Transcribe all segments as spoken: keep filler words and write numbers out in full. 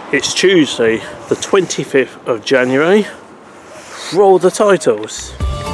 It's Tuesday, the twenty-fifth of January. Roll the titles.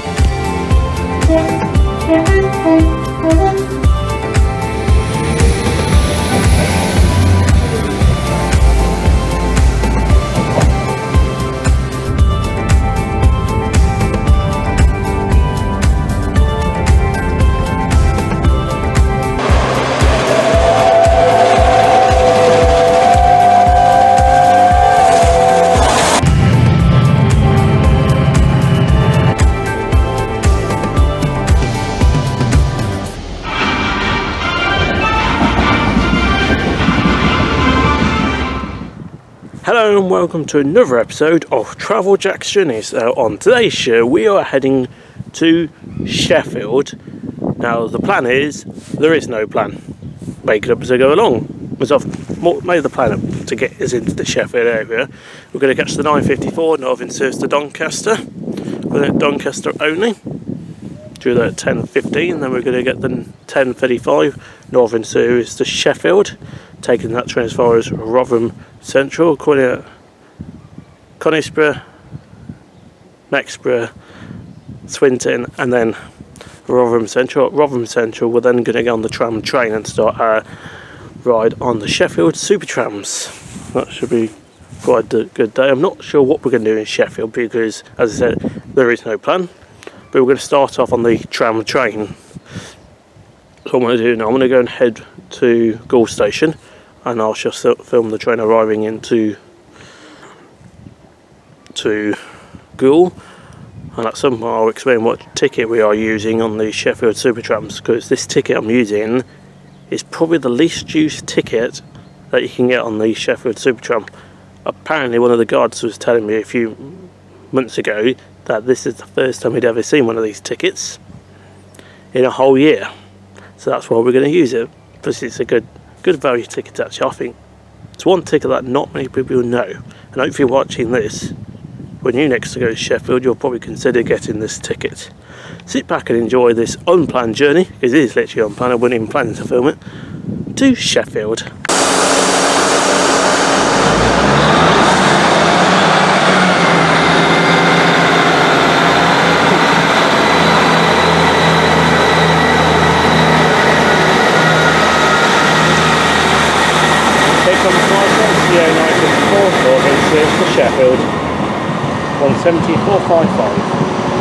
Hello and welcome to another episode of Travel Jack's Journeys. Now on today's show we are heading to Sheffield. Now the plan is, there is no plan. Make it up as I go along. As I've made the plan up to get us into the Sheffield area. We're going to catch the nine fifty-four Northern service to Doncaster. We're at Doncaster only. Do that at ten fifteen, then we're going to get the ten thirty-five Northern service to Sheffield. Taking that train as far as Rotherham Central, calling it Conisborough, Mexborough, Swinton, and then Rotherham Central. Rotherham Central, we're then going to get on the tram train and start our ride on the Sheffield Super Trams. That should be quite a good day. I'm not sure what we're going to do in Sheffield because, as I said, there is no plan. But we're going to start off on the tram train. So what I'm going to do now, I'm going to go and head to Goole station. And I'll just film the train arriving into to Goole, and at some point I'll explain what ticket we are using on the Sheffield Super Trams, because this ticket I'm using is probably the least used ticket that you can get on the Sheffield Super Tram. Apparently one of the guards was telling me a few months ago that this is the first time he'd ever seen one of these tickets in a whole year, so that's why we're going to use it, because it's a good Good value ticket actually. I think it's one ticket that not many people know, and if you're watching this, when you next go to Sheffield, you'll probably consider getting this ticket. Sit back and enjoy this unplanned journey, because it is literally unplanned, I wasn't even planning to film it, to Sheffield. To Sheffield, one seventy four fifty-five.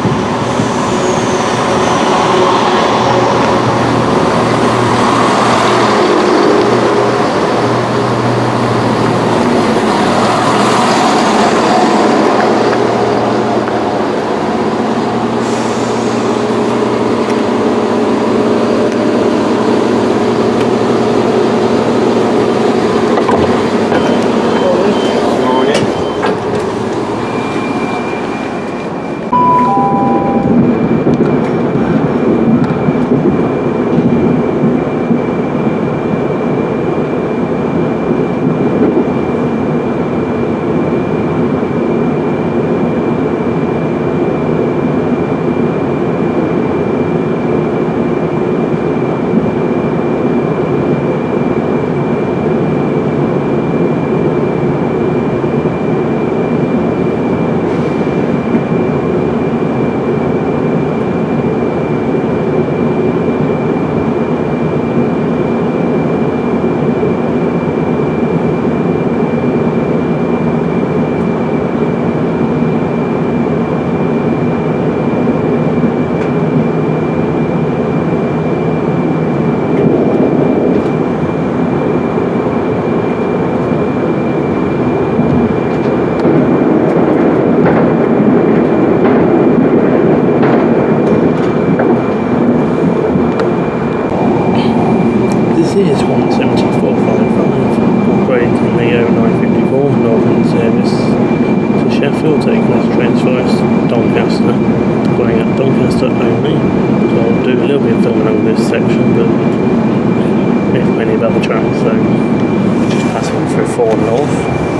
This is one seventy-four fifty-five, operating the nine fifty-four Northern service to Sheffield, taking us trains first, Doncaster, going at Doncaster only. So I'll do a little bit of filming on this section, but if many of other trams, so we're just passing through Ford North.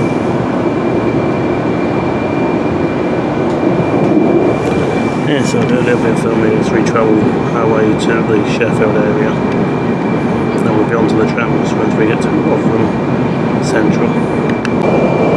Yeah, so I'll do a little bit of filming as we travel our way to the Sheffield area. Then we'll be onto the trams once we get to Rotherham Central.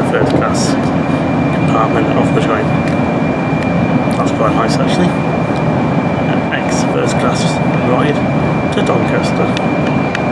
the first class compartment of the train. That's quite nice actually. An ex first class ride to Doncaster.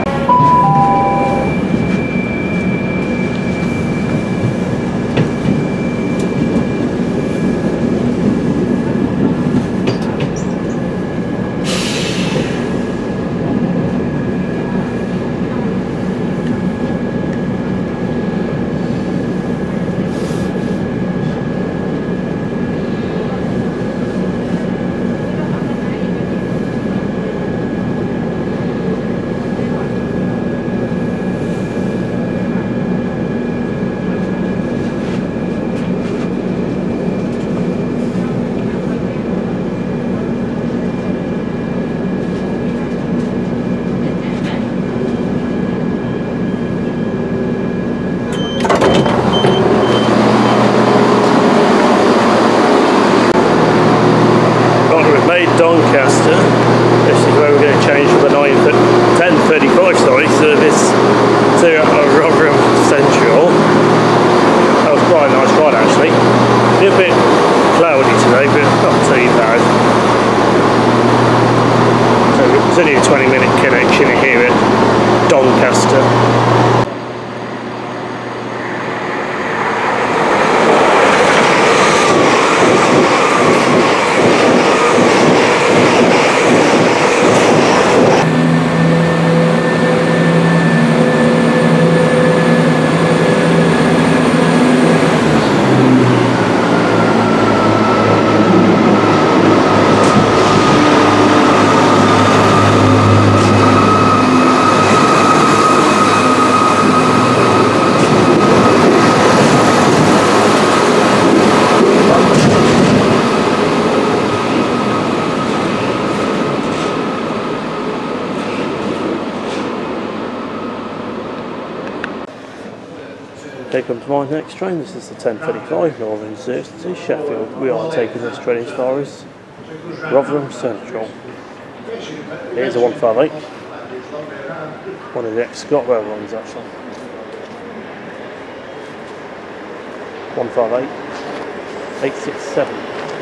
Doncaster. This is where we're going to change from the ten thirty-five sorry, service to uh, Rotherham Central. That was quite a nice ride actually. A bit cloudy today, but not too bad. So it's only a twenty minute connection here at Doncaster. Okay, come to my next train. This is the ten thirty-five Northern Service to Sheffield. We are taking this train as far as Rotherham Central. Here's a one five eight. One of the ex-Scott Rail runs actually. one five eight, eight six seven.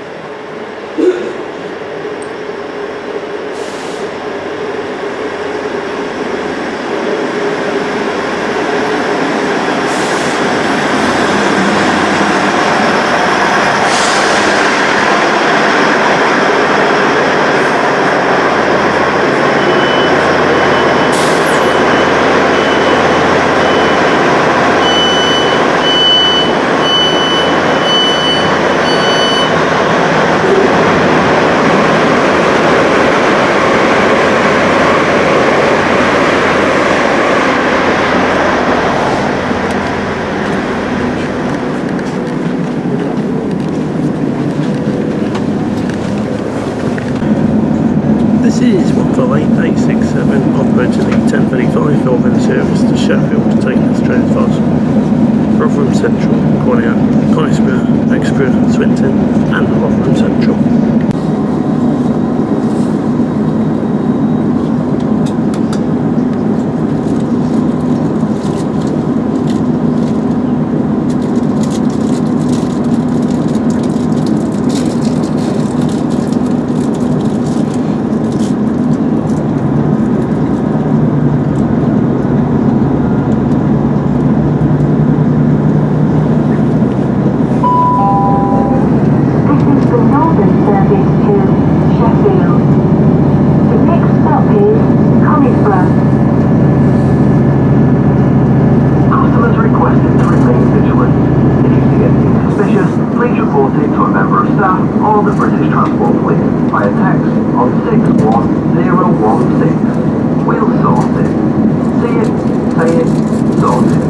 This is one five eight, eight six seven, operating the ten thirty-five Northern Service to Sheffield, taking this train as far as Rotherham Central, Conisbrough, Exborough, Swinton and Rotherham Central. Or the British Transport Fleet by a text on six one zero one six. We'll sort it. See it, say it, sort it.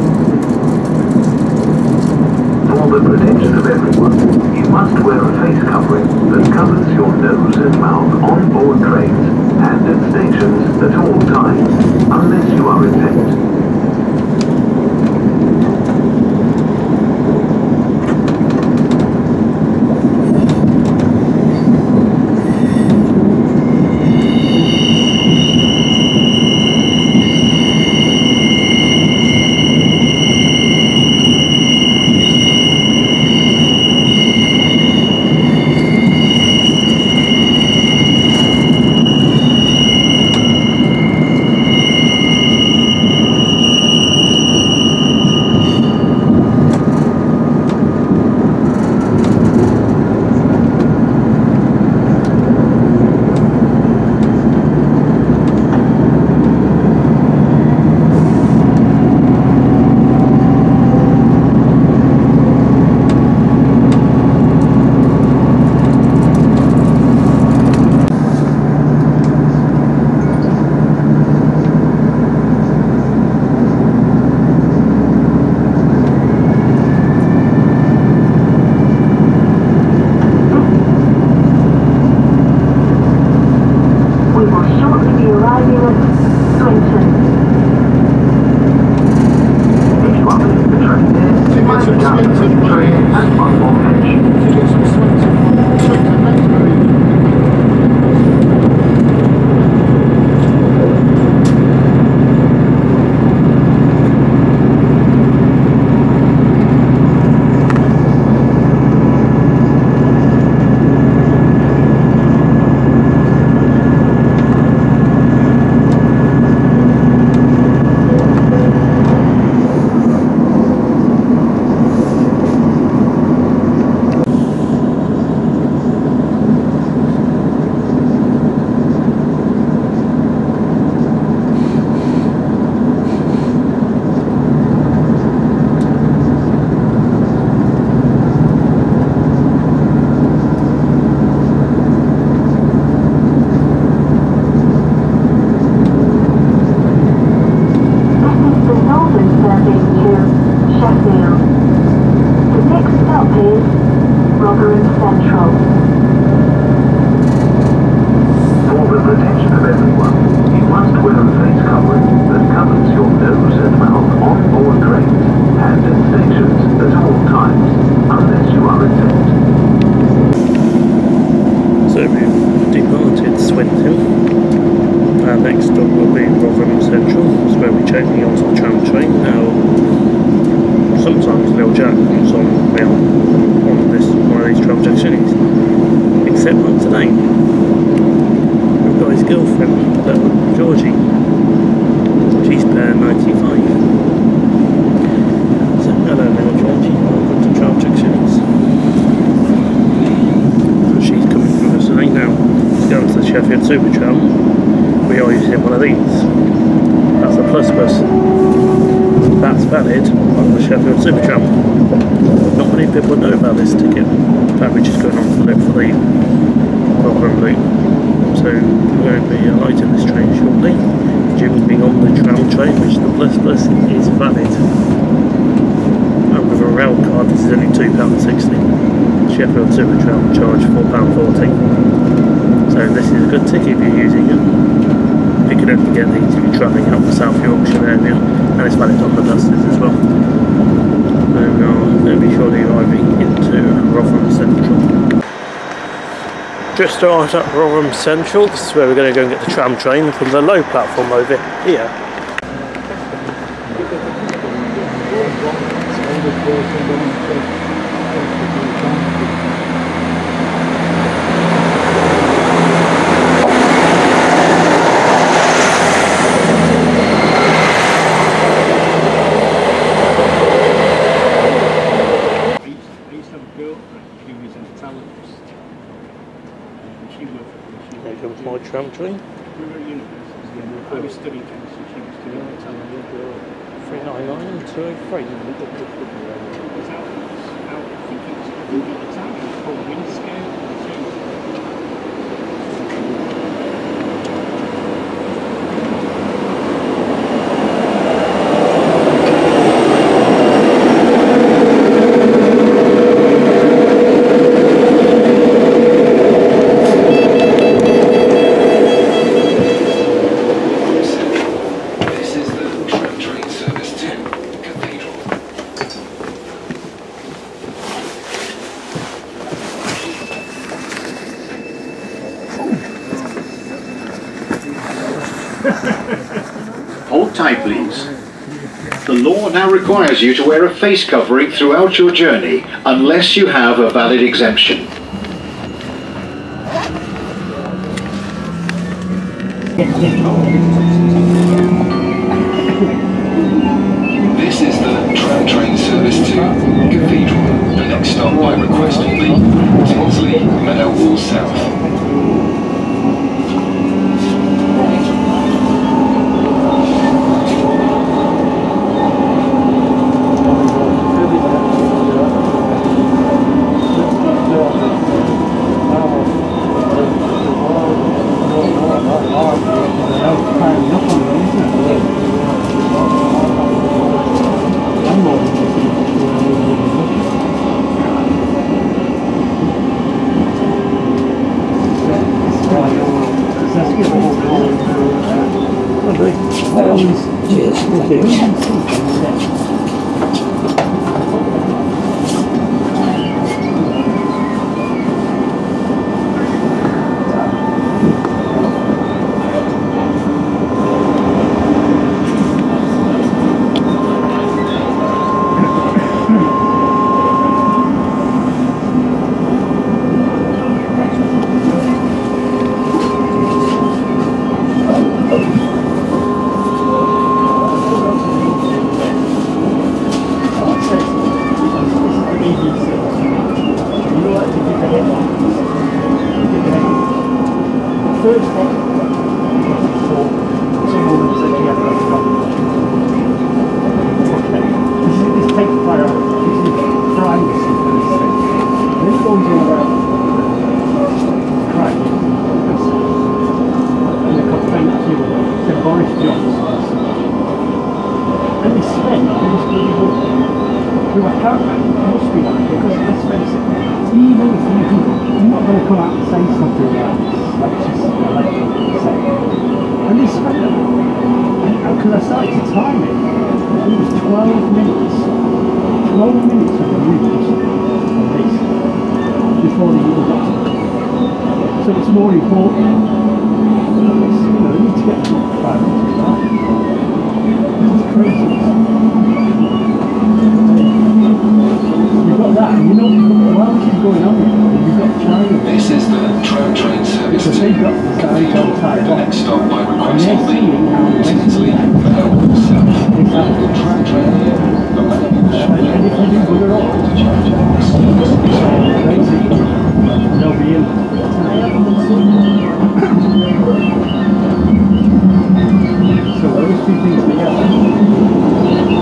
For the protection of everyone, you must wear a face covering that covers your nose and mouth on board trains and at stations at all times, unless you are infected. is Rotherham Central. For the protection of everyone, you must wear a face covering that covers your nose and mouth on board trains and at stations at all times, unless you are exempt. So we've departed Swinton. Our next stop will be Rotherham Central. That's where we're changing onto the tram train. Now, sometimes Lil Jack comes on me on, on this one of these tram junctions, except not today. We've got his girlfriend, little Georgie. She's pair ninety-five. So hello, little Georgie. Welcome to tram junctions. She's coming from us today now. Let's go to the Sheffield Super Tram. We are using one of these. That's the plus bus. That's valid on the Sheffield Super Tram. Not many people know about this ticket. In fact, we're just going on to look for the Rotherham loop. So we're going to be alighting this train shortly. Jim's being on the tram train, which the plus bus is valid. And with a rail card, this is only two pounds sixty. Sheffield Super Tram charge four pounds forty. So this is a good ticket if you're using it. You can only get these if you're travelling out the South Yorkshire area, and it's valid on the buses as well. So we are going to be shortly arriving into Rotherham Central. Just arrived at Rotherham Central. This is where we're going to go and get the tram train from the low platform over here. There comes my tram train. We were at university. I was studying chemistry. She was doing three ninety-nine and two oh three. It was out, out, I think it was, I think at the time it was called Windscale. Hold tight, please. The law now requires you to wear a face covering throughout your journey, unless you have a valid exemption. This is the tram train service to Cathedral. The next stop by request will be Tinsley, Meadowhall South. Cheers. Thank you. must be like, because let's face it, even if you, you're not going to come out and say something like this, like just allegedly say. And they spent it, because I started to time it, and it was twelve minutes, twelve minutes of the news on this, before they even got to it. So it's more important. You know, they need to get to five minutes of that. It's crazy. You've got that, and you know what else is going on here? You've got China. This is the tram train service Because to they've got the guys on time. the next stop by And request they're will be seeing how the Tinsley, Meadowhall South. The tram train here, the Meadowhall And, and if you do bugger all, interchange. crazy, they'll be in. So those two things together.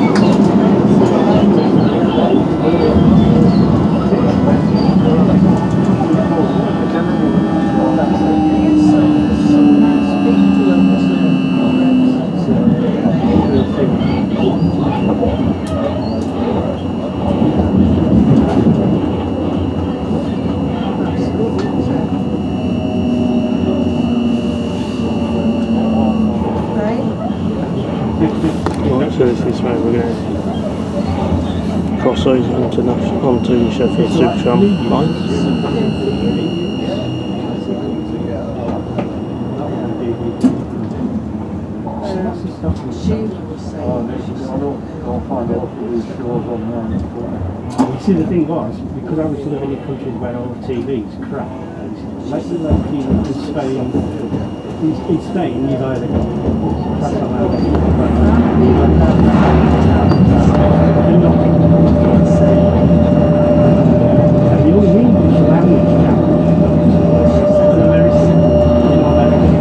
Right, so this is where we're going to cross over onto, national, onto Sheffield Super Tram line. You see, the thing was, because I was living in countries where all the T V's crap, like the like you know, in Spain, in, in Spain you've either got crack on out and the only English language now is American, you know, American,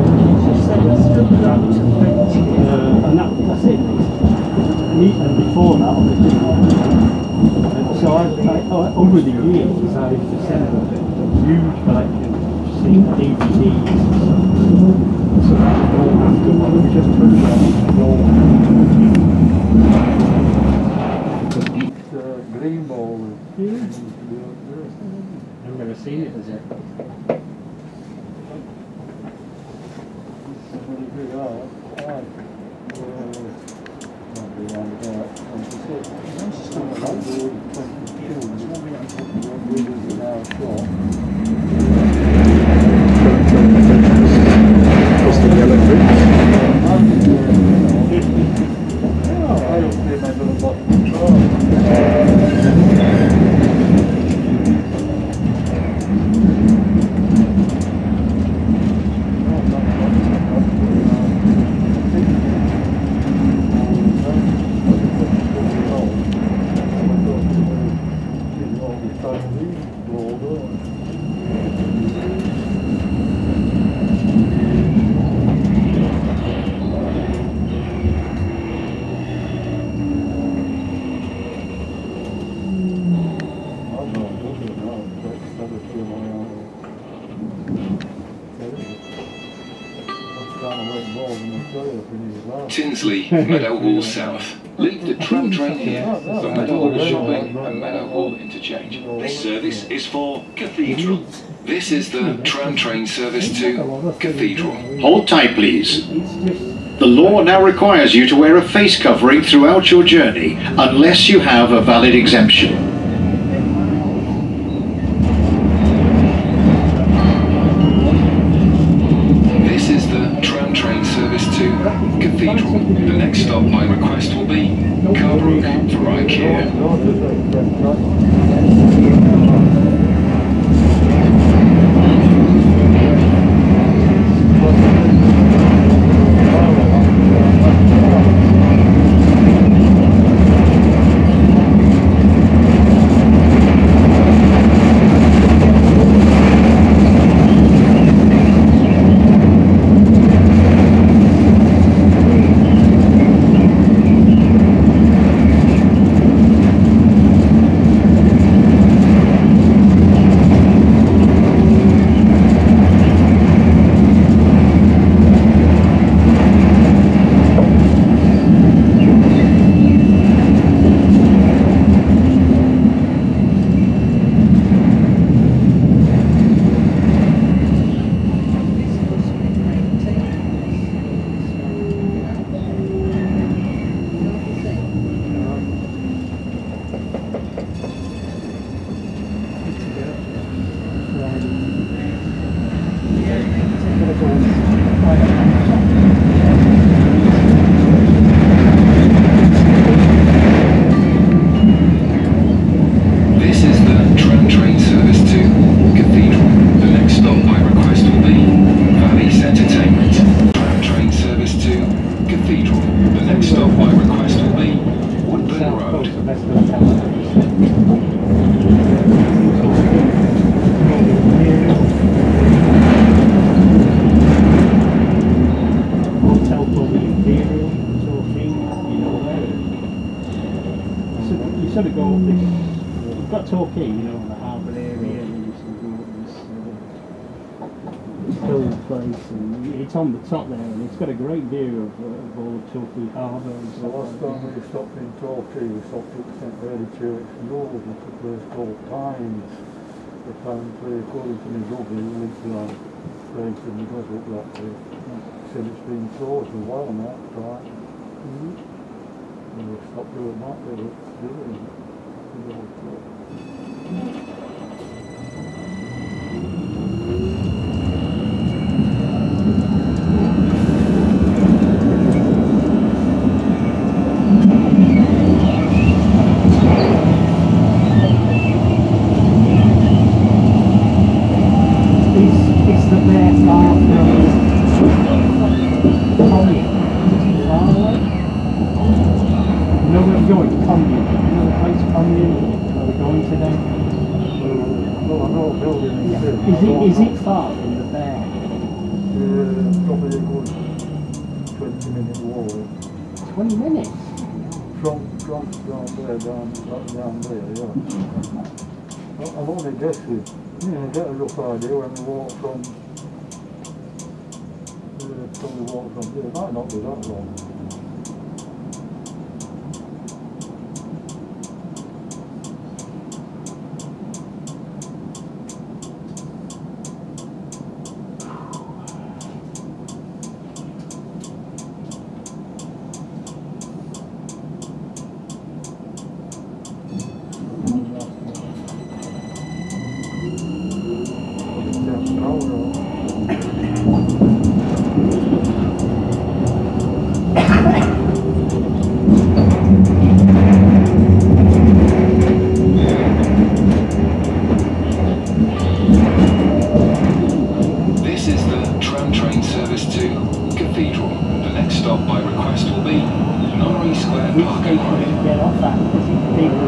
uh, and that, that's it. And before that, obviously. And so I, I, over the years, I've assembled a huge collection of D V Ds. So that's all after what we just put The green ball. Yeah. I've never seen it as it. Just the yellow bricks. Tinsley, Meadowhall South. Leave the tram train here for Meadowhall Shopping and Meadowhall Interchange. This service is for Cathedral. This is the tram train service to Cathedral. Hold tight, please. The law now requires you to wear a face covering throughout your journey, unless you have a valid exemption. This is the tram train service to Cathedral. The next stop by request will be Carbrook for IKEA. got Torquay, you know, on the harbour area, and you can go up this uh, hill place, and it's on the top there, and it's got a great view of, uh, of all of Torquay Harbour. And The last time we stopped in Torquay, we stopped at Saint Mary Church Road, at a place called Pines. Apparently, according to my hubby, who lives there, place and he goes up that way. He said it's been closed a while now, right? Mm-hmm. And we stopped doing that, they were doing it. It's the best art Tommy. You know where we're going? Tommy. You know the place Tommy where we're going today? No, I know a building Yeah. is Is it, is it far from the bear? uh, probably a good twenty minute walk. twenty minutes? From, from down there, down, down there, yeah. I'm only guessing. You know, get a rough idea when we walk from, uh, probably walk from here. It might not be that long. This is the tram train service to Cathedral. The next stop by request will be Norrie Square Which Park station and did you Ride. get off at? Is it Cathedral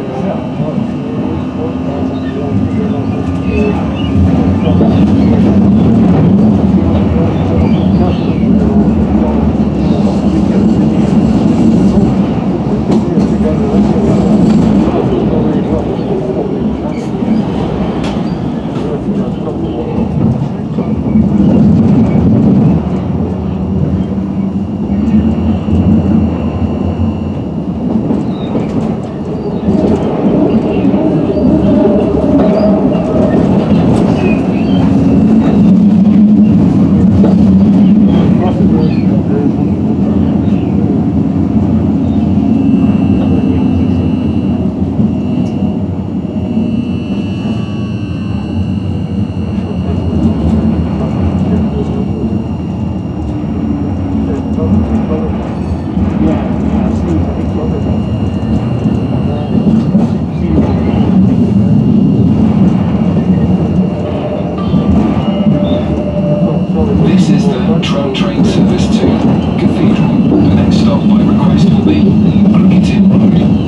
This is the tram train service to Cathedral. The next stop by request will be Cricketing Road.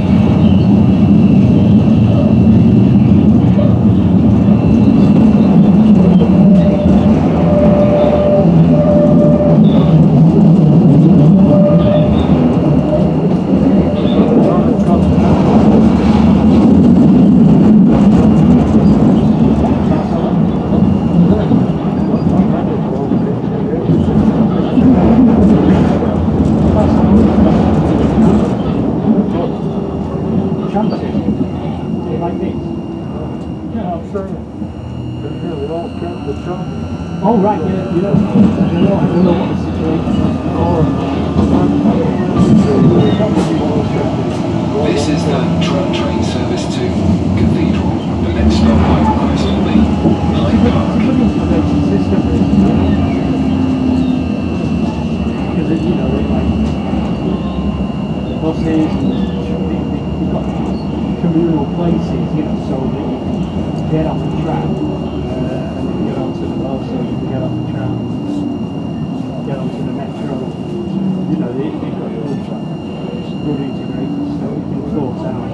Oh right, yeah, you know, you know, I don't know what the situation is. This is the tram train service to Cathedral. The next stop by request will be Hyde Park. It's a good information system, because it, you know, they like buses and you've got communal places, you know, so that you can get off the tram uh, and then get onto the bus, so you can get off the tram, get onto the metro. You know, they, they've got good, good integrated stuff. You can sort out.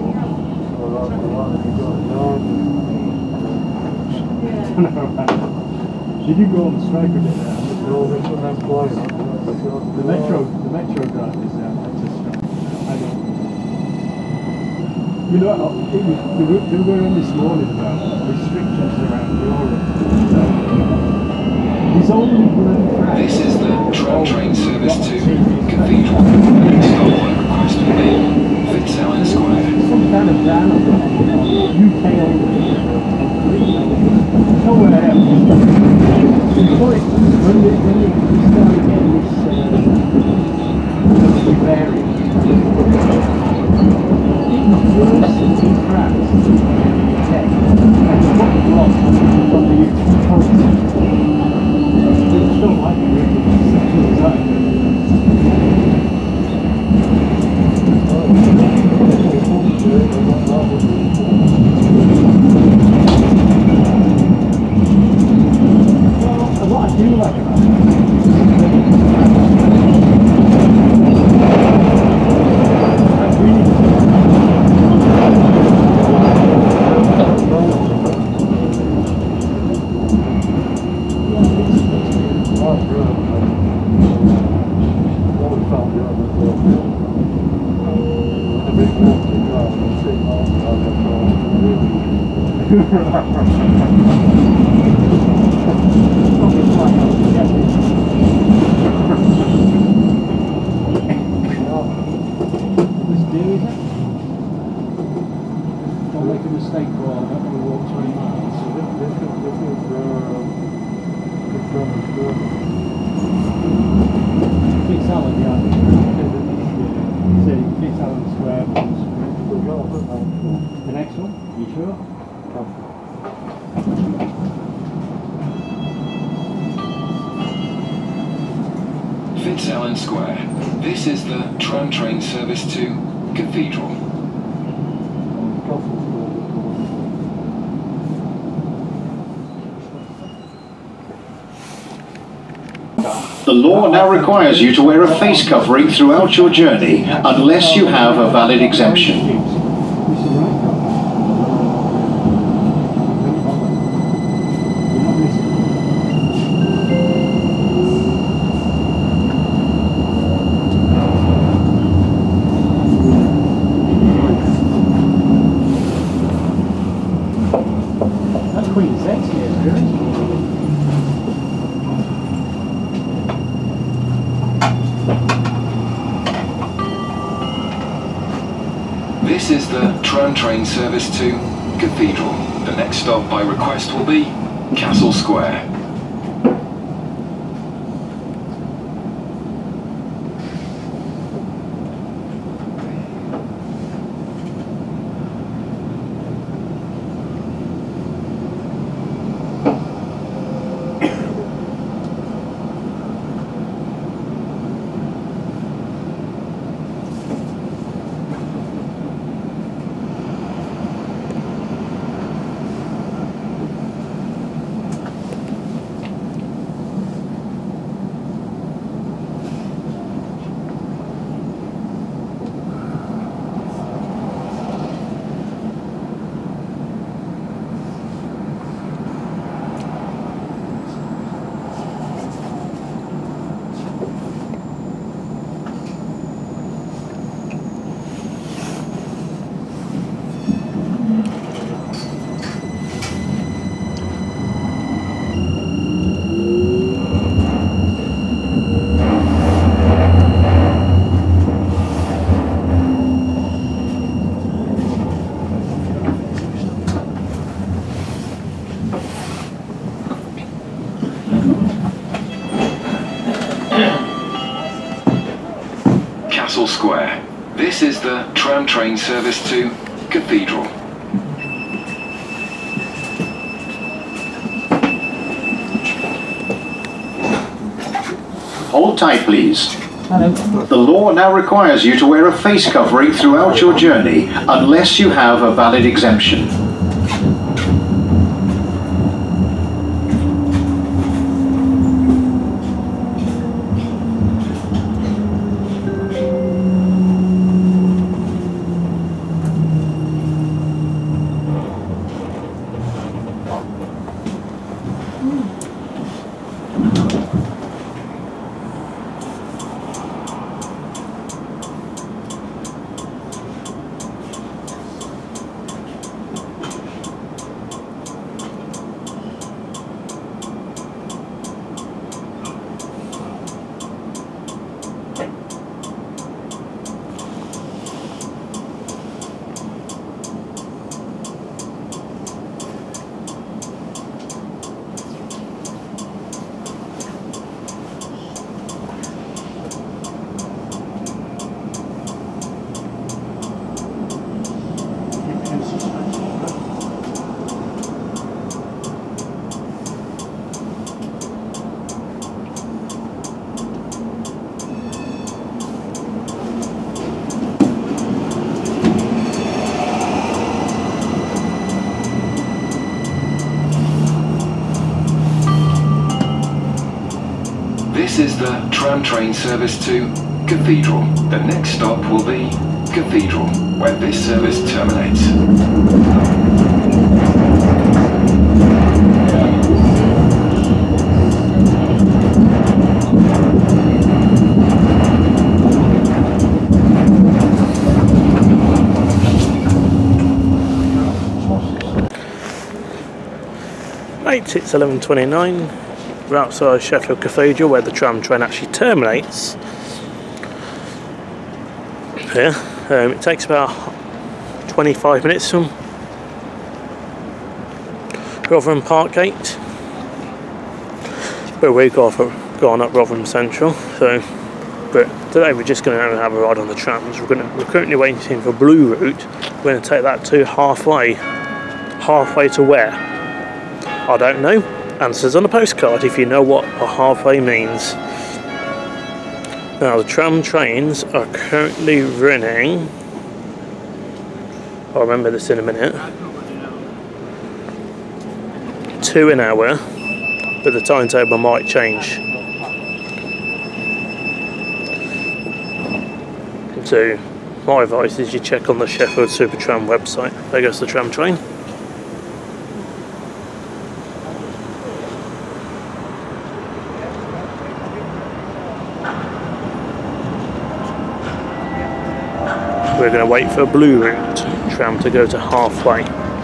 Did you go on the strike a bit there? The metro, the metro drivers there, that's a strike. I don't know. You know, it was, they, were, they were going on this morning about restrictions around Europe. So, there's only bloody France. This is the tram train service to Cathedral. Next stop by request will be Fitzallen Square. Some kind of ban on U K only. Nowhere else. Before it, when they, when they started getting this uh, variant, it was worse in France than in the U K. And what was wrong from the U K policy. They just don't like it really. It's simple as that. Well, what I do like about it Fitzallen Square. This is the tram train service to Cathedral. The law now requires you to wear a face covering throughout your journey, unless you have a valid exemption. This is the tram train service to Cathedral. The next stop by request will be Castle Square. Castle Square. This is the tram train service to Cathedral. Hold tight, please. Hello. The law now requires you to wear a face covering throughout your journey, unless you have a valid exemption. This is the tram train service to Cathedral. The next stop will be Cathedral, where this service terminates. Right, it's eleven twenty-nine. We're outside Sheffield Cathedral where the tram train actually terminates. Here, um, it takes about twenty-five minutes from Rotherham Parkgate, but we've gone up Rotherham Central. So, but today we're just going to have a ride on the trams. We're going to, we're currently waiting for Blue Route. We're going to take that to halfway. Halfway to where? I don't know. Answers on a postcard if you know what a halfway means. Now the tram trains are currently running, I'll remember this in a minute, two an hour, but the timetable might change. So my advice is you check on the Sheffield Supertram website. There goes the tram train. We're going to wait for a Blue Route tram to go to halfway.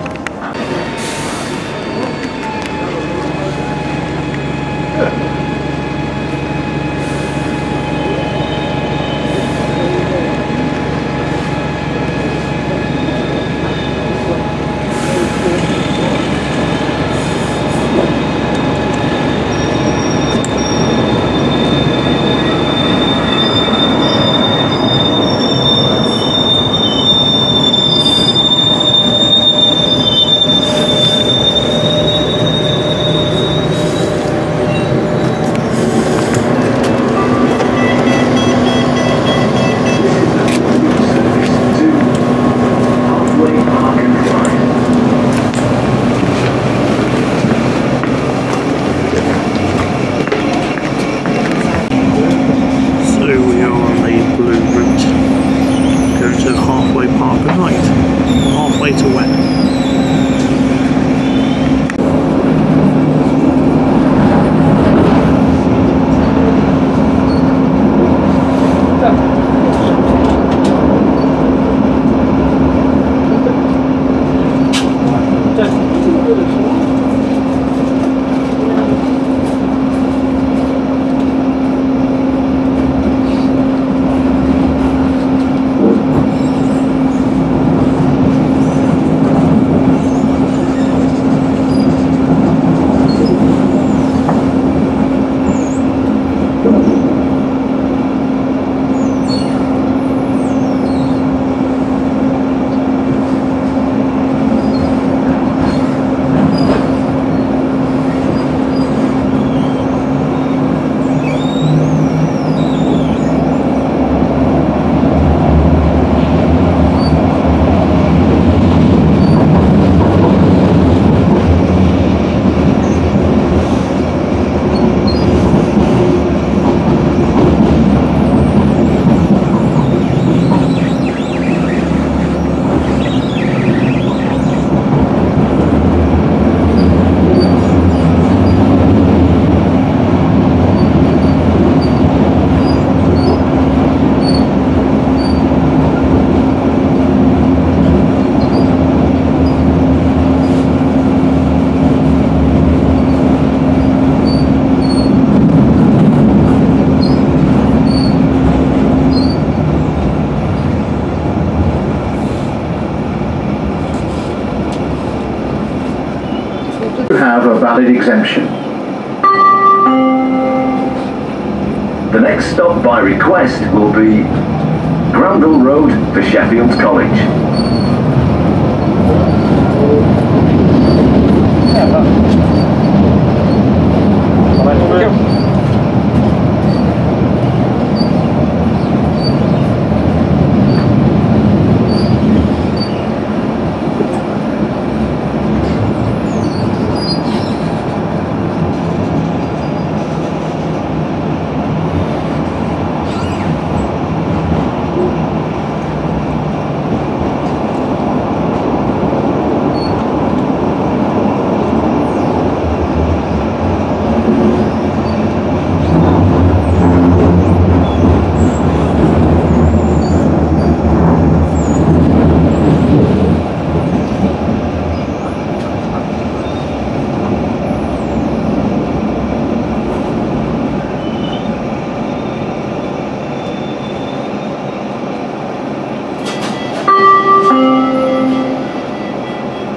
Have a valid exemption. The next stop by request will be Goole Road for Sheffield College.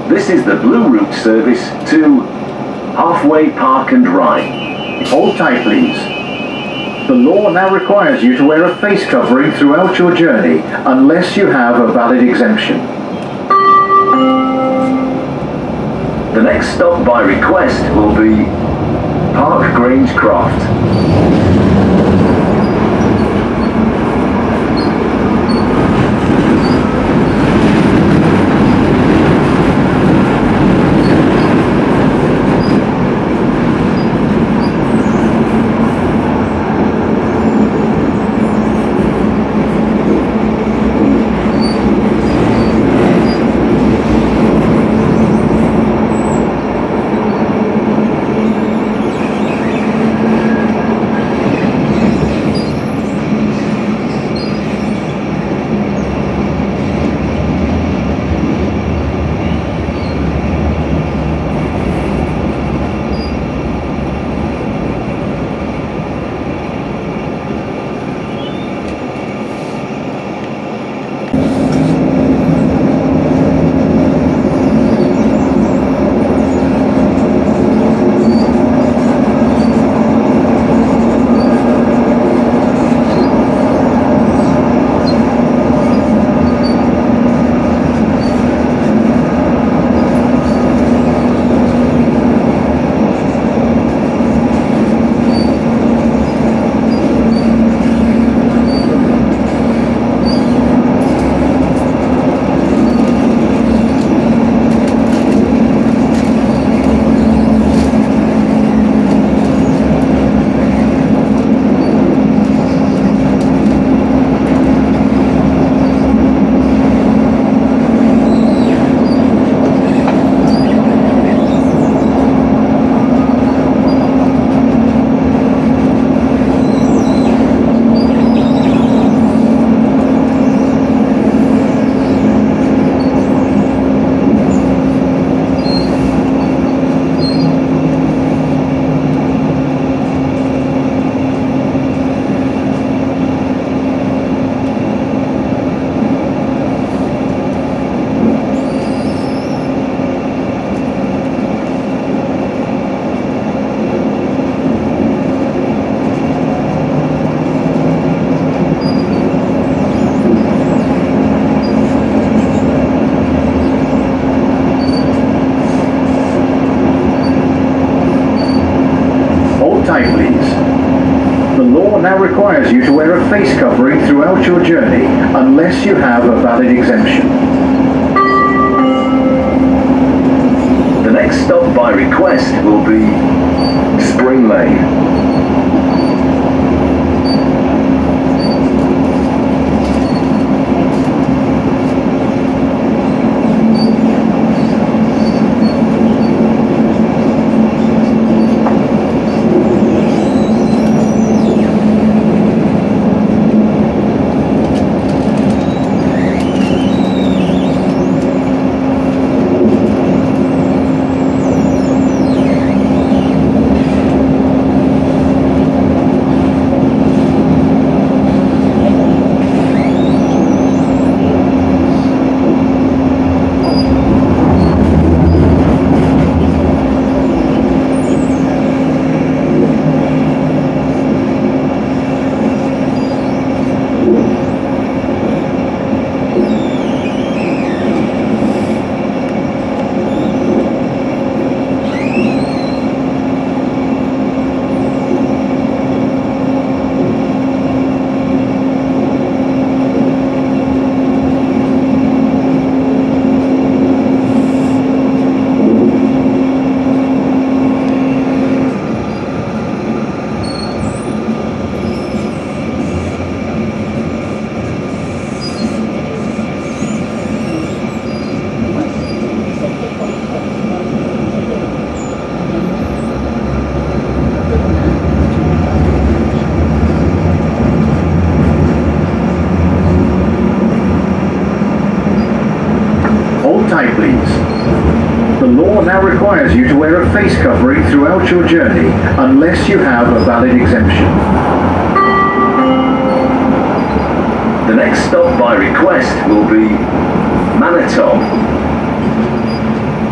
This is the Blue Route service to Halfway Park and Ride. Hold tight, please. The law now requires you to wear a face covering throughout your journey unless you have a valid exemption. The next stop by request will be Park Grange Croft. Now requires you to wear a face covering throughout your journey unless you have a valid exemption. The next stop by request will be Spring Lane. Tight, please. The law now requires you to wear a face covering throughout your journey unless you have a valid exemption. The next stop by request will be Manitou.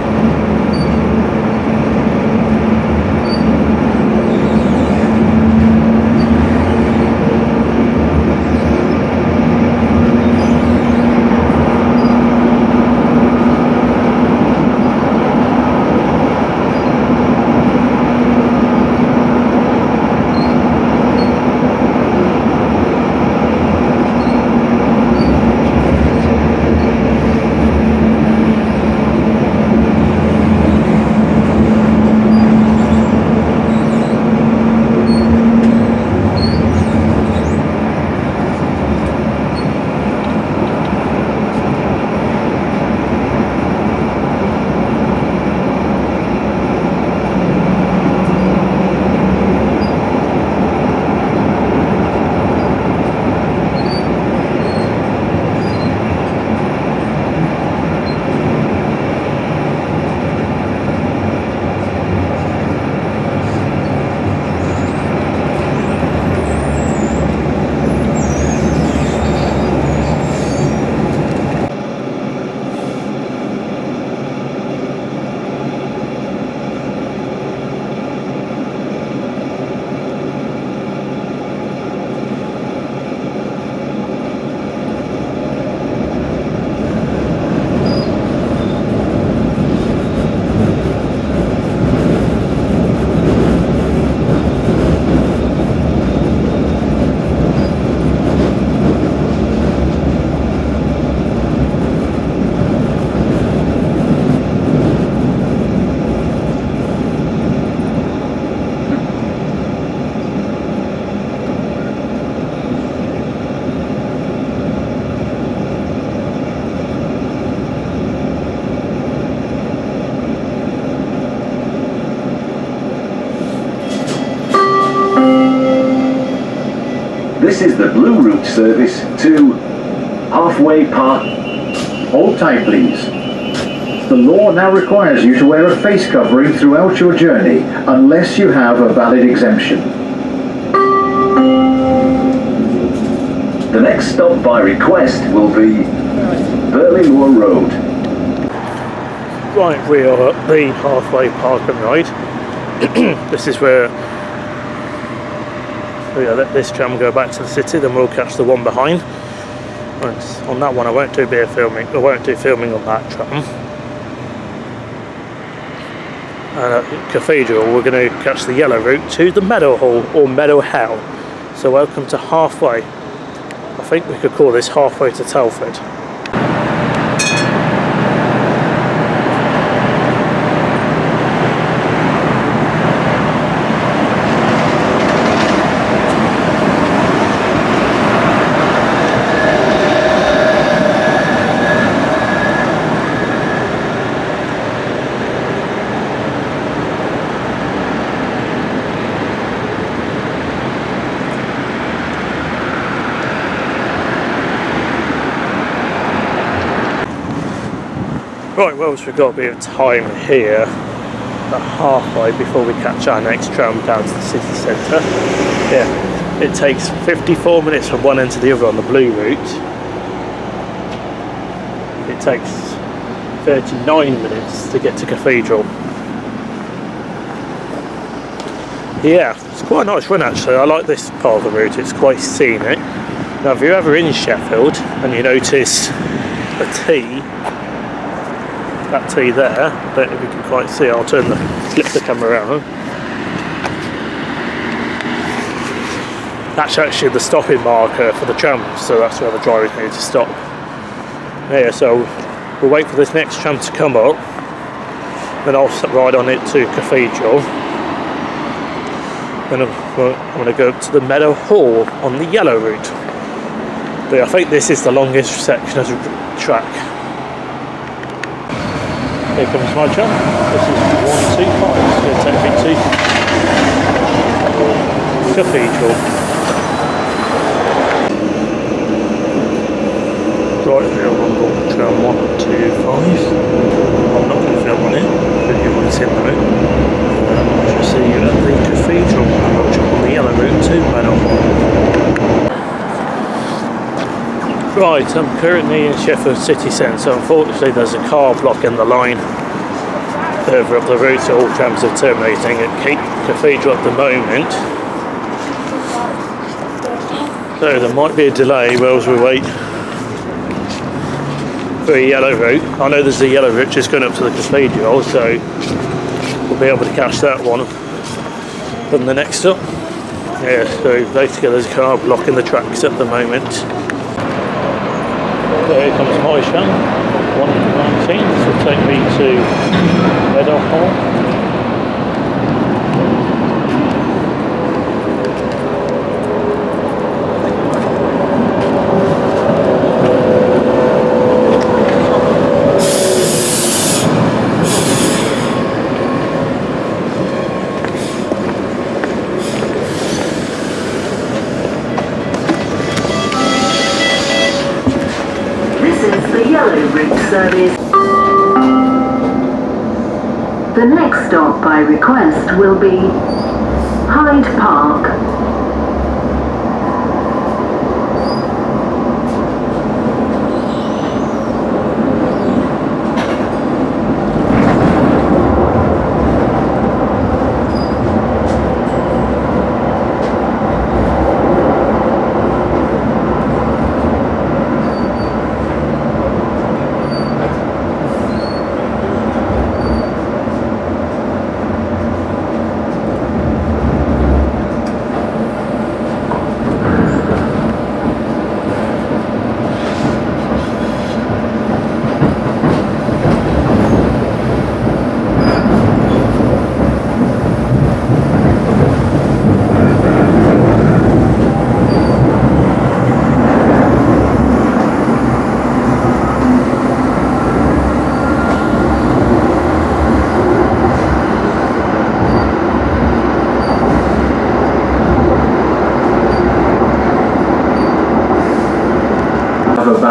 This is the Blue Route service to Halfway Park. Hold tight, please. The law now requires you to wear a face covering throughout your journey, unless you have a valid exemption. The next stop by request will be Burley Moor Road. Right, we are at the halfway park and ride. This is where we let this tram go back to the city, then we'll catch the one behind. And on that one I won't do beer filming, I won't do filming on that tram. And at Cathedral we're going to catch the yellow route to the Meadowhall or Meadowhall. So welcome to halfway. I think we could call this halfway to Telford. Right, well, so we've got a bit of time here at halfway before we catch our next tram down to the city centre. Yeah, it takes fifty-four minutes from one end to the other on the blue route. It takes thirty-nine minutes to get to Cathedral. Yeah, it's quite a nice run actually. I like this part of the route, it's quite scenic. Now if you're ever in Sheffield and you notice a T, that T there, I don't know if you can quite see it, I'll turn the, flip the camera around. That's actually the stopping marker for the trams, so that's where the drivers need to stop. Yeah, so we'll wait for this next tram to come up, then I'll ride on it to Cathedral. Then I'm, I'm going to go up to the Meadowhall on the yellow route. But I think this is the longest section of the track. Here comes my tram. This is one two five. It's going to take me to Cathedral. Right, we're on board tram one two five. I'm not going to film on it, but you want to see the route. Um, I shall see you at the Cathedral. And I'll jump on the yellow route to Meadowhall. Right, I'm currently in Sheffield city centre. Unfortunately there's a car blocking the line further up the route, so all trams are terminating at Cathedral at the moment. So there might be a delay whilst we wait for a yellow route. I know there's a yellow route just going up to the Cathedral, so we'll be able to catch that one from the next stop. Yeah, so basically there's a car blocking the tracks at the moment. So here comes my tram, one nineteen, this will take me to Meadowhall. Service. The next stop by request will be Hyde Park.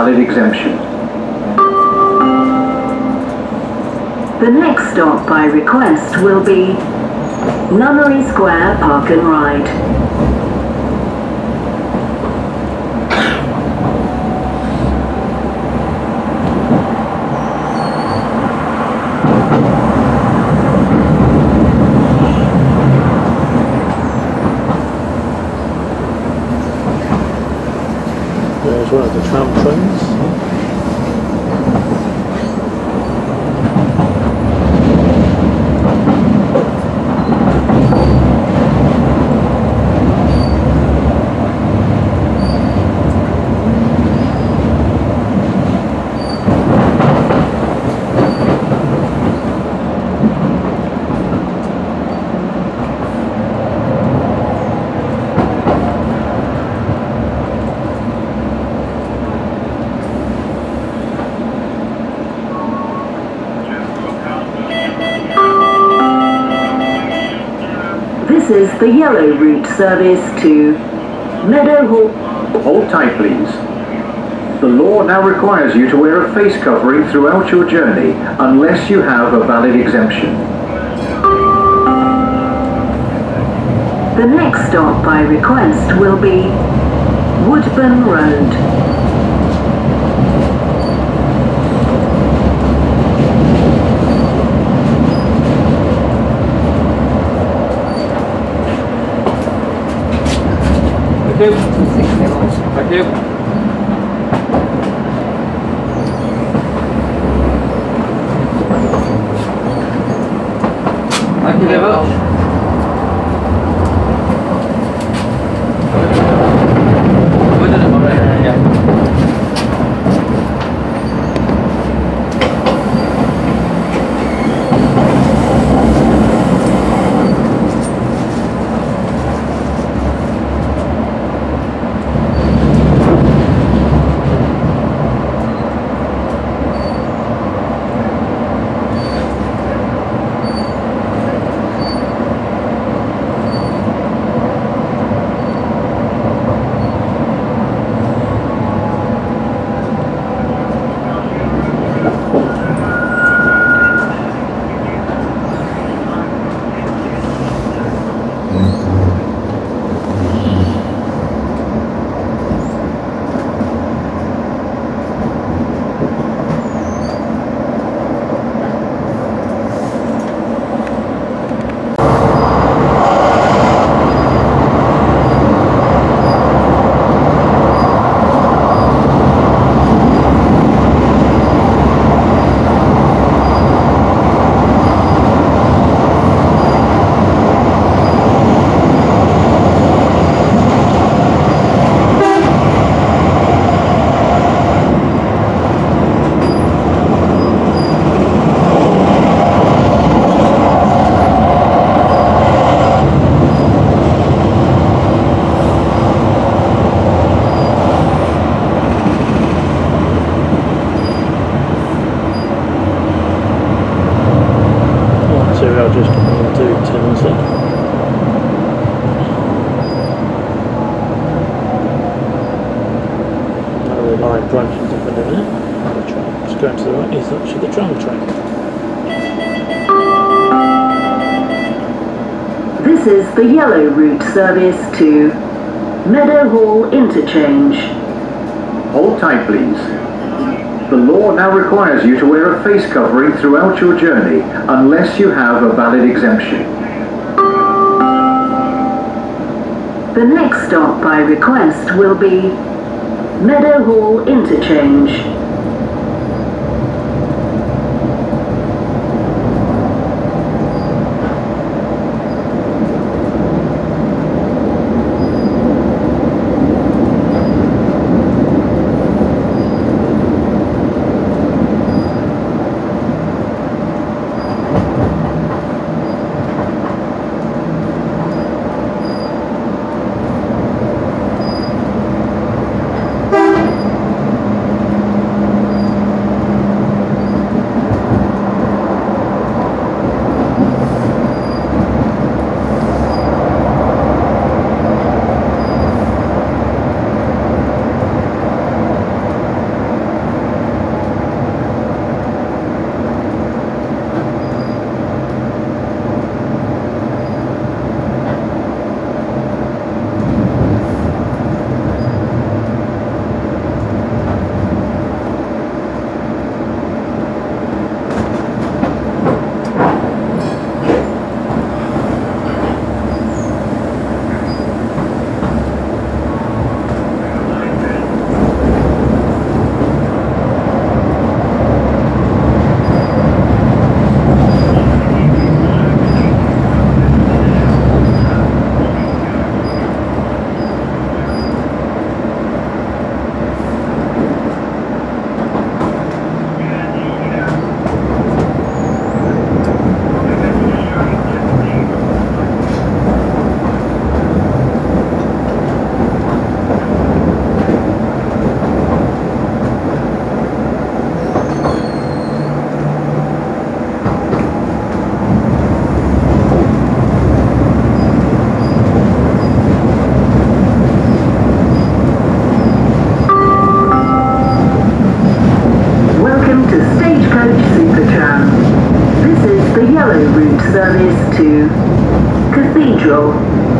valid exemption. The next stop by request will be Nunnery Square Park and Ride. There's one of the tram trains. This is the yellow route service to Meadowhall. Hold tight, please. The law now requires you to wear a face covering throughout your journey, unless you have a valid exemption. The next stop by request will be Woodburn Road. Thank you. Thank you. Thank you very much. We did it already, yeah. I'll just do ten instead. Now the line branches up in a minute. The tram is going to the right, is actually the tram track. This is the yellow route service to Meadowhall Interchange. Hold tight, please. The law now requires you to wear a face covering throughout your journey, unless you have a valid exemption. The next stop by request will be Meadowhall Interchange. service to Cathedral.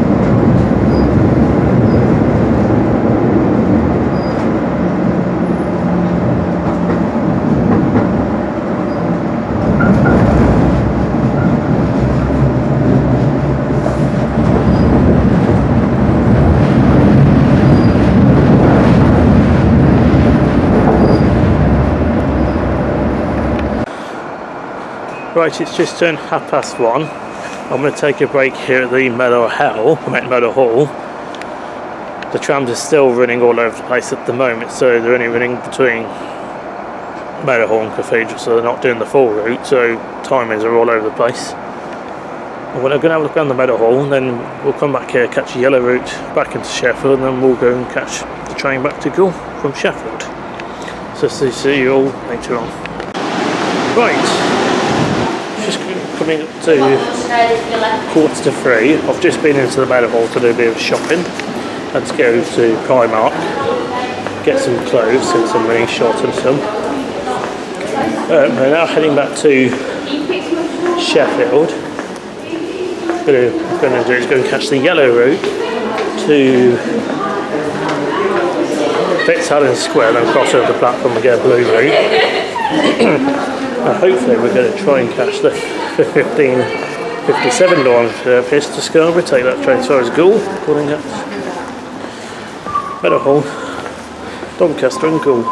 Right, it's just turned half past one. I'm going to take a break here at the Meadowhall. I meant Meadowhall. The trams are still running all over the place at the moment, so they're only running between Meadowhall and Cathedral, so they're not doing the full route, so timings are all over the place. And we're going to have a look around the Meadowhall, and then we'll come back here, catch a yellow route back into Sheffield, and then we'll go and catch the train back to Goole from Sheffield. So see you all later on. Right. Just coming up to quarter to three. I've just been into the Meadowhall to do a bit of shopping. Let's go to Primark, get some clothes and some running shorts and some. Uh, we're now heading back to Sheffield. What I'm going to do is go and catch the yellow route to Fitzallen Square, then cross over the platform and get a blue route. And hopefully we're going to try and catch the fifteen fifty-seven Dawn service to Scarborough, take that train as far as Goole, calling at Meadowhall, Doncaster and Goole.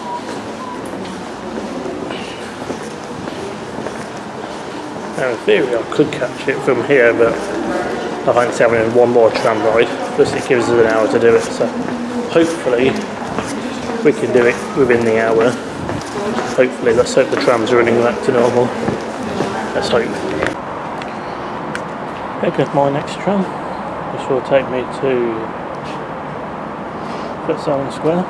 Now in theory I could catch it from here, but I fancy having one more tram ride, plus it gives us an hour to do it, so hopefully we can do it within the hour. Hopefully, let's hope the trams are running back to normal. Let's hope. Here goes my next tram. This will take me to Fitzallen Square.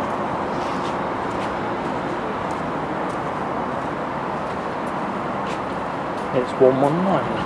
It's one one nine.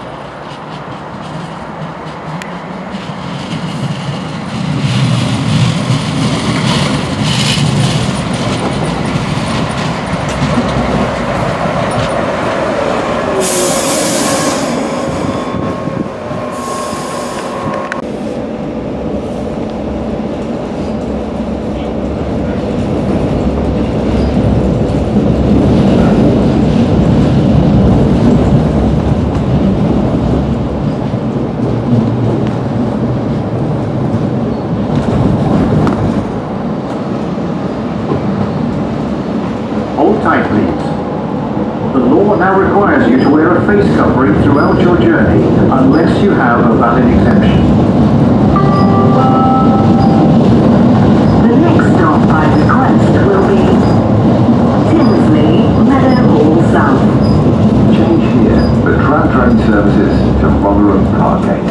Now requires you to wear a face covering throughout your journey unless you have a valid exemption. The next stop by request will be Tinsley, Meadowhall South. Change here for tram train services to Rotherham Parkgate.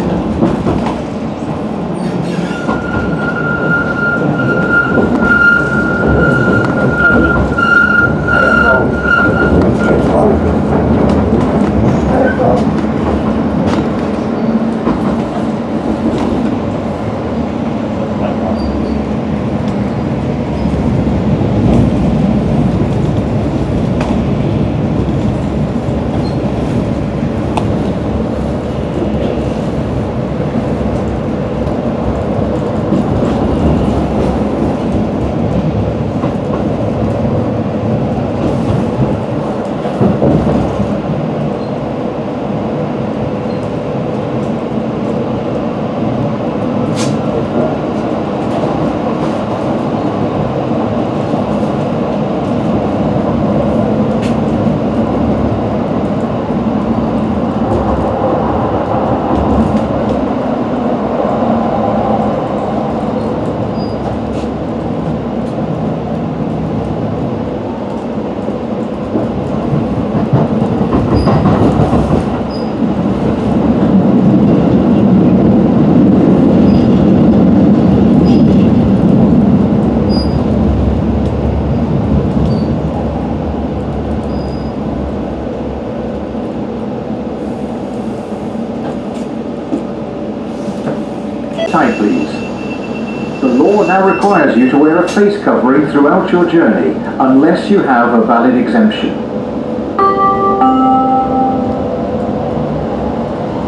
Time, please. The law now requires you to wear a face covering throughout your journey unless you have a valid exemption.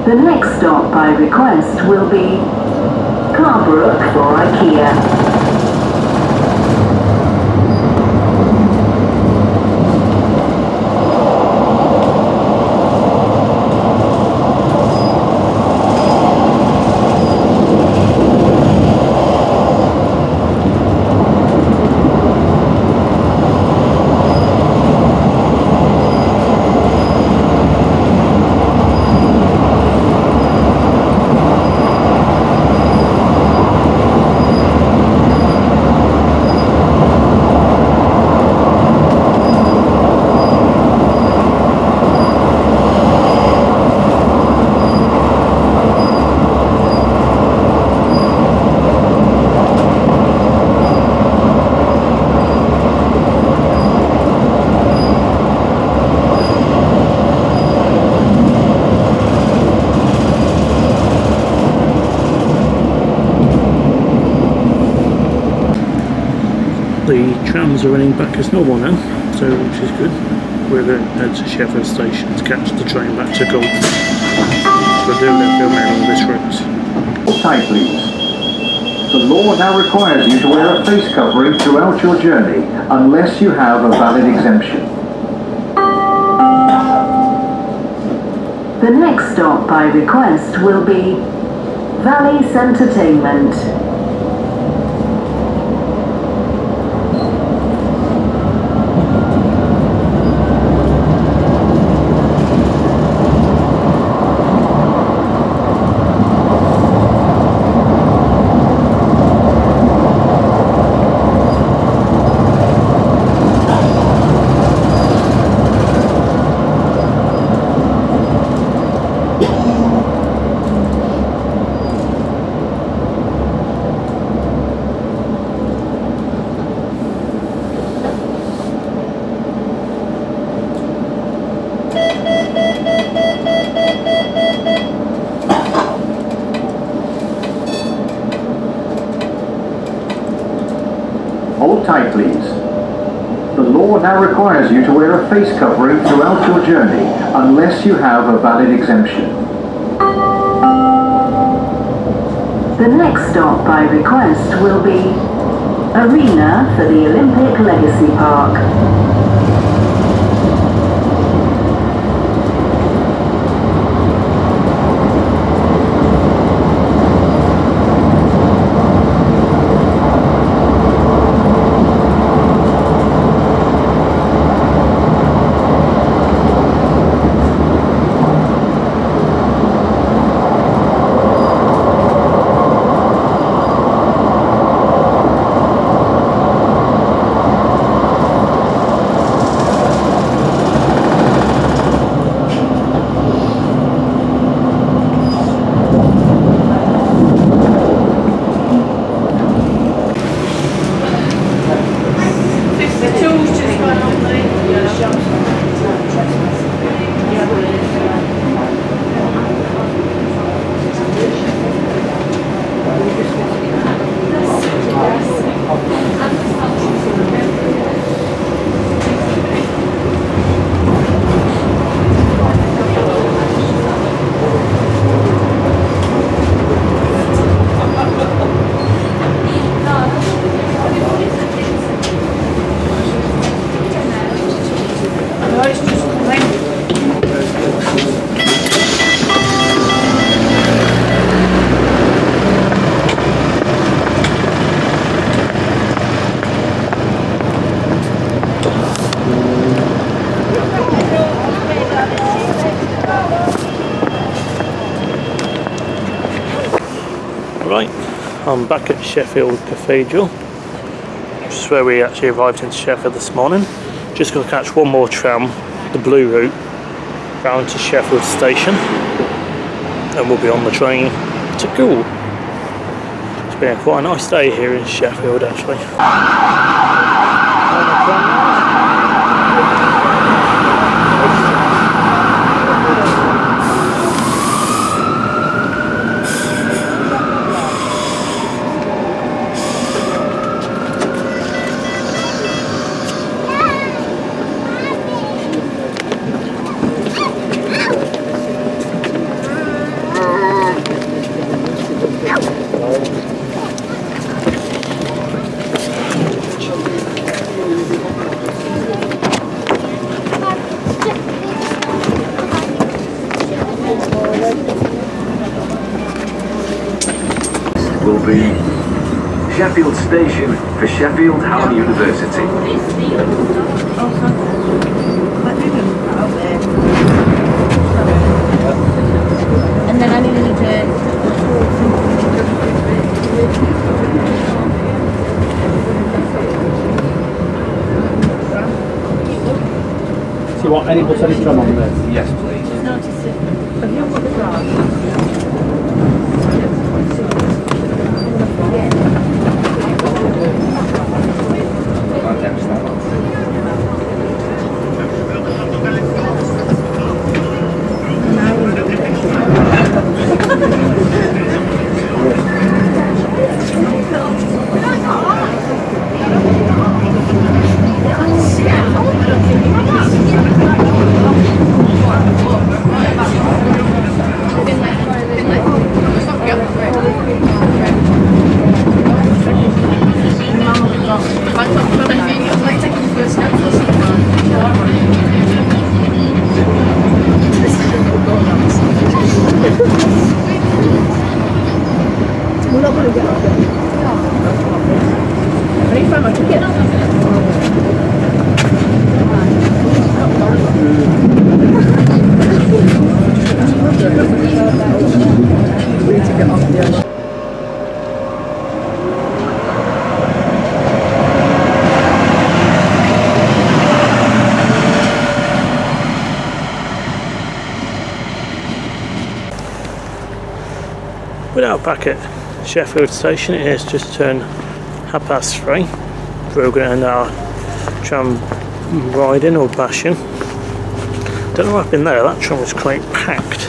The next stop by request will be Carbrook for IKEA. The trams are running back as normal now, so which is good. We're going to head to Sheffield Station to catch the train back to Goole. So we'll do a little filming on this route. Hold tight, please. The law now requires you to wear a face covering throughout your journey, unless you have a valid exemption. The next stop by request will be Valley's Entertainment. Hold tight, please. The law now requires you to wear a face covering throughout your journey, unless you have a valid exemption. The next stop by request will be Arena for the Olympic Legacy Park. Right, I'm back at Sheffield Cathedral, which is where we actually arrived in Sheffield this morning. Just going to catch one more tram, the blue route, down to Sheffield Station, and we'll be on the train to Goole. It's been quite a nice day here in Sheffield actually. will be Sheffield Station for Sheffield Hallam University. And then I need to... So you want any bus, any tram on there? Yes, please. Have you got the drive? We're now back at Sheffield Station. It is just turned half past three. We're going to end our tram riding or bashing. Don't know what happened there, that tram was quite packed.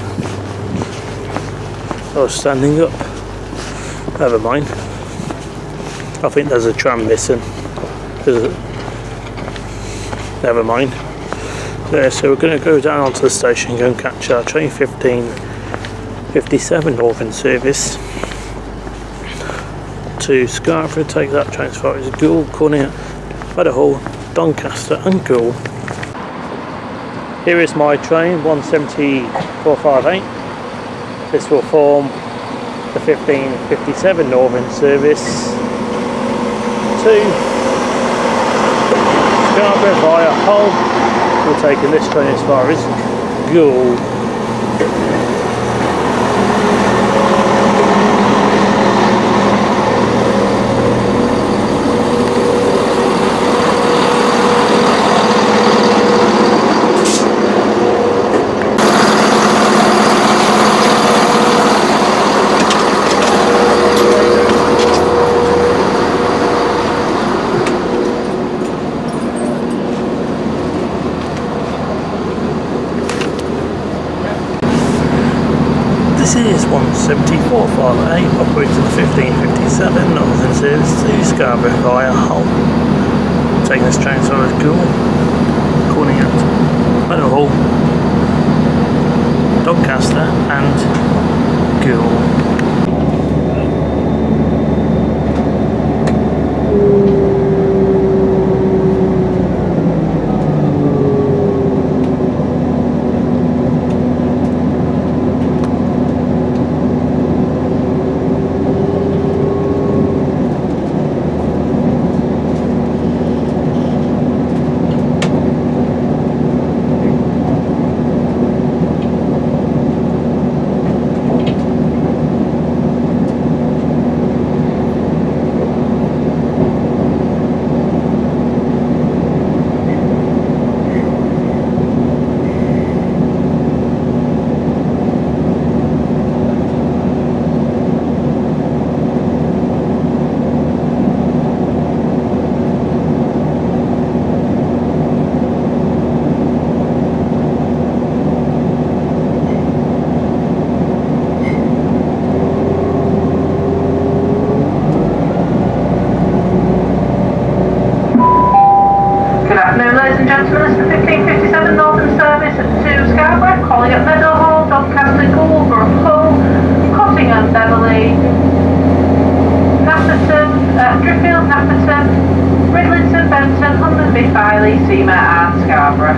I was standing up. Never mind. I think there's a tram missing. There's a... Never mind. There, so we're going to go down onto the station and go and catch our train fifteen fifty-seven Northern service to Scarborough. Take that train as far as Goole, Cornea, Meadowhall, Doncaster and Goole. Here is my train, one seventy-four fifty-eight. This will form the fifteen fifty-seven Northern service to Scarborough via Hull. We're taking this train as far as Goole. This is one seventy-four fifty-eight, operating the fifteen fifty-seven Northern service to Scarborough via Hull. Taking this train as far as Goole, Cornea, Meadowhall, Doncaster and Goole. Gentlemen, this is the fifteen fifty-seven Northern service to Scarborough, calling at Meadowhall, Doncaster, Goole, Hull, Cottingham, Beverley, Nafferton, uh, Driffield, Nafferton, Ridlington, Benton, Hunmanby, Filey, Seamer and Scarborough.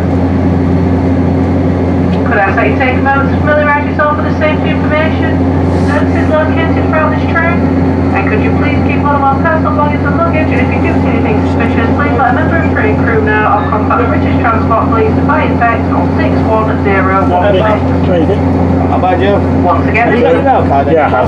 Could I say you take a moment to familiarise yourself with the safety information services located throughout this train? Sorry, could you please keep all of our personal belongings and luggage, and if you do see anything suspicious, please let a member of train crew know or contact the British Transport Police via text on six one zero one six. How about you? Once again, Have you got your mail card? Yeah, I have.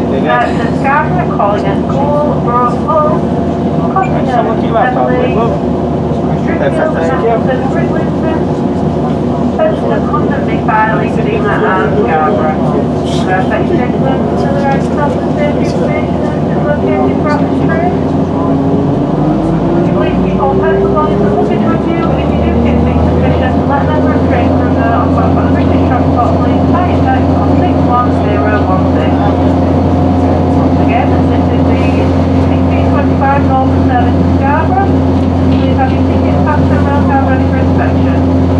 Uh, the Scarborough calling at Goole, Rotherham, Continental, Beverley, Sheffield Trams, Bridlington, Spencer, Hunderby, Filey, Medina and Scarborough. Perfect statement to the right health and safety information is located for the train. Would you please keep all pets belongings and luggage with you, and if you do see anything suspicious, let a member of train crew know on board the British Transport Police by text on six one zero one six. Once again, this is the sixteen twenty-five Northern Service to Scarborough. Please have your tickets, passed and rail card ready for inspection.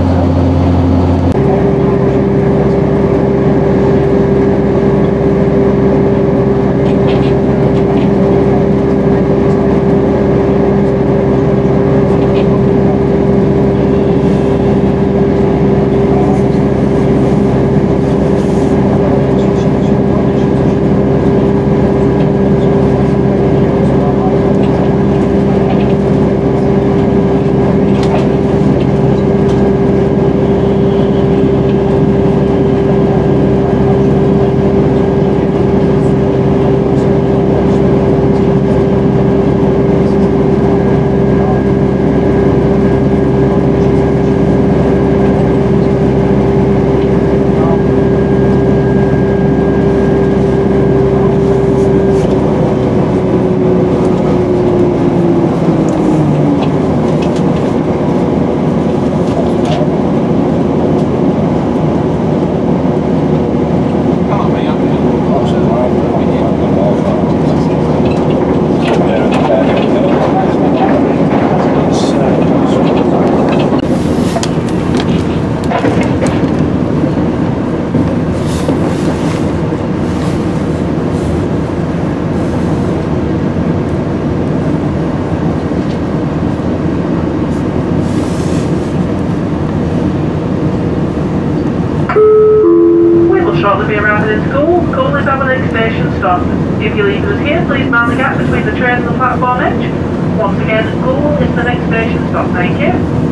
Shortly be arriving in Goole. Goole is our next station stop. If you leave us here, please mind the gap between the train and the platform edge. Once again, Goole is the next station stop. Thank you.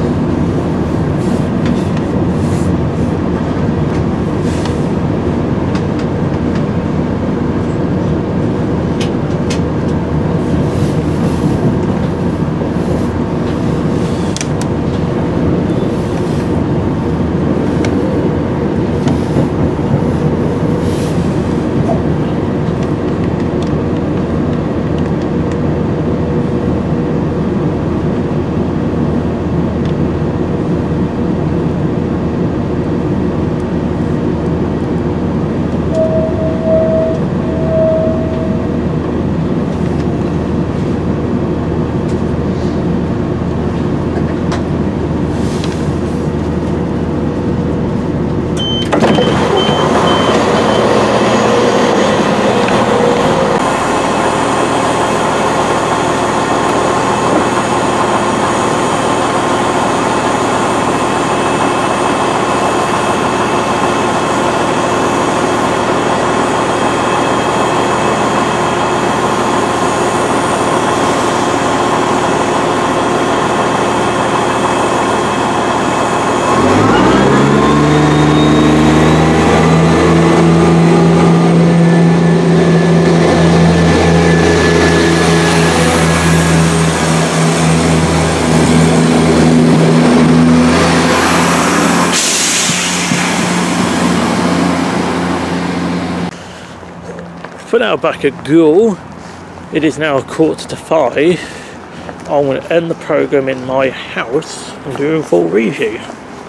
For now, back at Goole, it is now a quarter to five. I'm going to end the programme in my house and do a full review.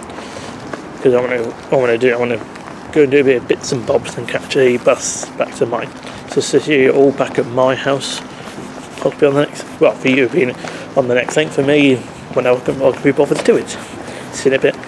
Because I'm going to, I want to do, I want to go and do a bit of bits and bobs and catch a bus back to mine. So see you all back at my house. Possibly on the next, well, for you being on the next thing. For me, when I can, I can be bothered to do it. See you in a bit.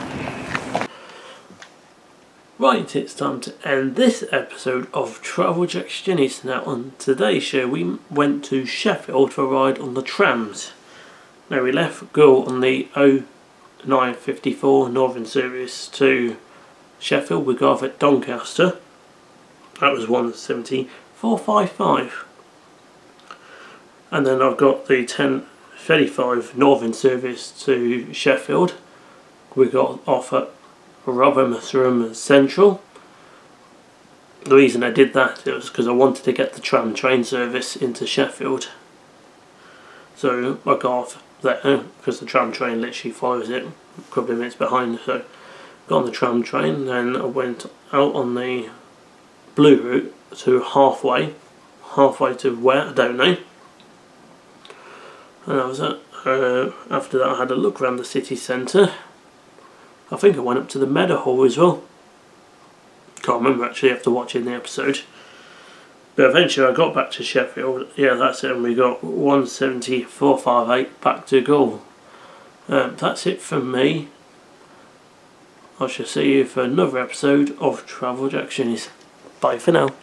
Right, it's time to end this episode of Travel Jack's Journeys. Now, on today's show, we went to Sheffield for a ride on the trams. Now, we left Goole on the oh nine fifty-four Northern Service to Sheffield. We got off at Doncaster. That was one seventeen four fifty-five. And then I've got the ten thirty-five Northern Service to Sheffield. We got off at Rotherham Central. the reason I did that was because I wanted to get the tram train service into Sheffield. So I got off there because the tram train literally follows it, a couple of minutes behind. So got on the tram train, then I went out on the blue route to halfway, halfway to where, I don't know. And that was it. Uh, after that I had a look around the city centre. I think I went up to the Meadowhall as well. Can't remember actually after watching the episode. But eventually I got back to Sheffield. Yeah, that's it, and we got one seventy four fifty-eight back to Goole. Um, that's it from me. I shall see you for another episode of Travel Directions. Bye for now.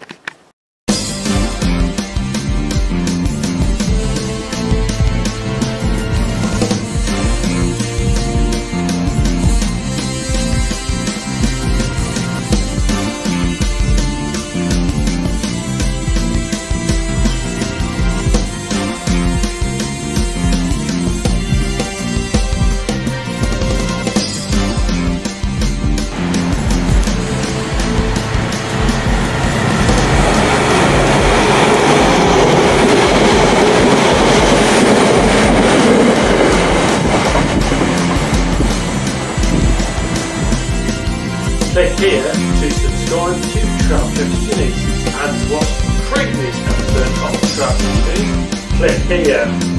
Click here to subscribe to Travel Directions and watch previous episodes of Travel Directions. Click here.